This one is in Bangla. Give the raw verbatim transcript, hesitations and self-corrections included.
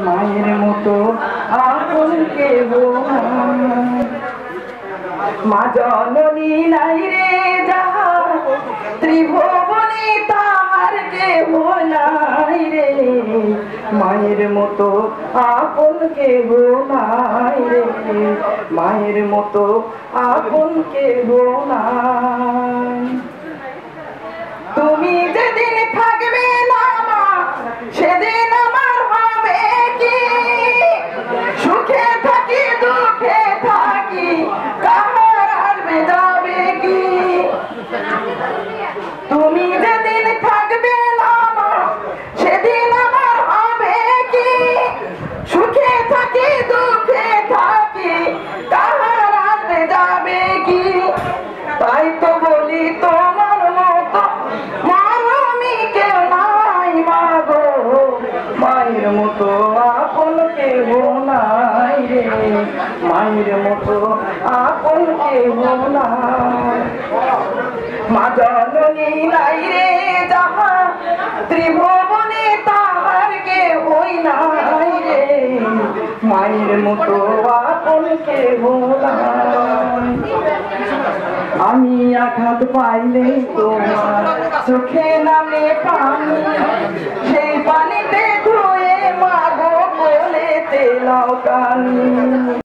মায়ের মতো আপন কেহ মা জননী নাই রে যাহার ত্রিভুবনে তাহার কেহ নাই রে মায়ের মতো আপন কেহ নাই রে মায়ের মতো আপন কেহ নাই। তুমি যেদিন থাকবে না মা সেদিন আমার হবে কি সুখে থাকি দুঃখে থাকি কাহার আসবে যাবে কি তুমি যেদিন থাকবে না মা সেদিন আমার হবে কি সুখে থাকি দুঃখে থাকি কাহার আসবে যাবে কি তাই তো বলি তোমার মতো মারমি কেউ নাই মা গো মায়ের মতো আপন কেহ নাই রে মায়ের মতো আপন কেহ নাই। মা জননী নাই রে যাহা ত্রিভুবনে তাহার কেহ নাই রে মায়ের মতো আপন কেহ নাই। আমি আঘাত পাইলে তোমার চোখে নামে পানি সেই পানিতে ধুয়ে মাগো বলেতে লাও কানি।